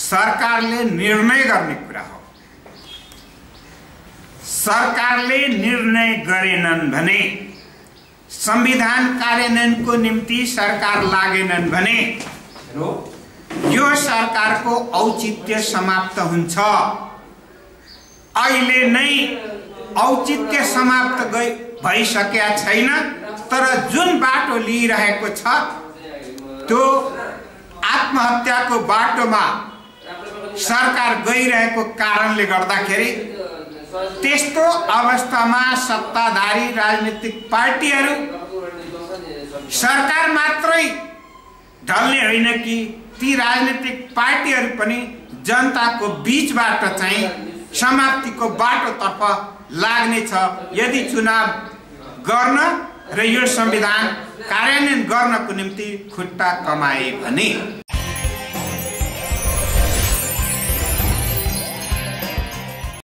सरकारले निर्णय गर्ने कुरा हो। सरकारले निर्णय गरेनन् भने, संविधान कार्यान्वयनको निम्ति सरकार लागेनन् भने यो सरकारको औचित्य समाप्त हुन्छ। अहिले नै औचित्य समाप्त भइसकेका छैन, तर जुन बाटो लिइरहेको छ त्यो आत्महत्याको बाटोमा सरकार गइरहेको कारणले गर्दाखेरि त्यस्तो अवस्थामा सत्ताधारी राजनीतिक पार्टीहरू सरकार मात्रै ढल्ने होइन कि ती राजनीतिक पार्टीहरू पनि जनताको बीचबाट चाहिँ समाप्तिको बाटोतर्फ लाग्नेछ यदि चुनाव गर्न र यो संविधान कार्यान्वयन गर्नको निम्ति खुट्टा कमाए भने।